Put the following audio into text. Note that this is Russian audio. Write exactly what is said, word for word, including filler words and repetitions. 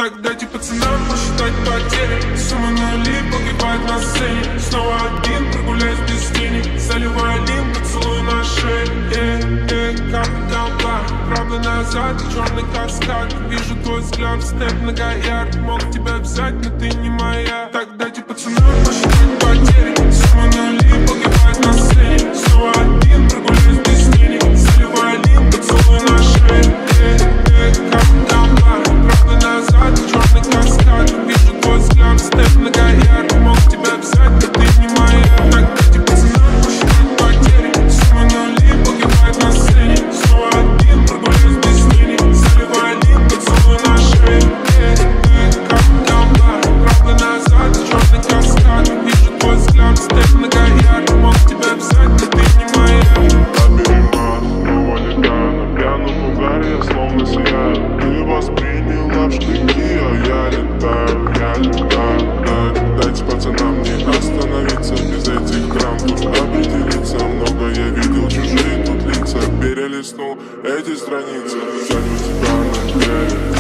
Так дайте пацанам посчитать потери. Сумма нули погибает на сцене. Снова один, прогуляюсь без денег. Заливаю лим, поцелуй на шее. Э, э, как голова, правда назад, черный каскад. Вижу твой взгляд, снэп многоярд. Мог тебя взять, но ты не моя. Так дайте пацанам посчитать потери. Сумма нули погибает на сцене. Снова один, прогуляюсь без денег. Заливаю лим, поцелуй на шее. Э, э, как голова, правда назад, черный каскад. Вижу твой взгляд, снэп многоярд. Мог тебя взять, но ты не моя. Так дайте пацанам посчитать потери. Сумма нули погибает на сцене. Снова один, прогуляюсь без денег. Заливаю лим, поцелуй на шее. Э, э, как голова, правда назад, черный каскад. Вижу твой взгляд, снэп многоярд. Мог тебя взять, но ты не моя. Словно сияю, ты восприняла в штыки, а я летаю, я летаю. Да, дайте пацанам не остановиться, без этих драм тут определиться. Много я видел, чужие тут лица, перелистнул эти страницы. Ценю тебя на деле.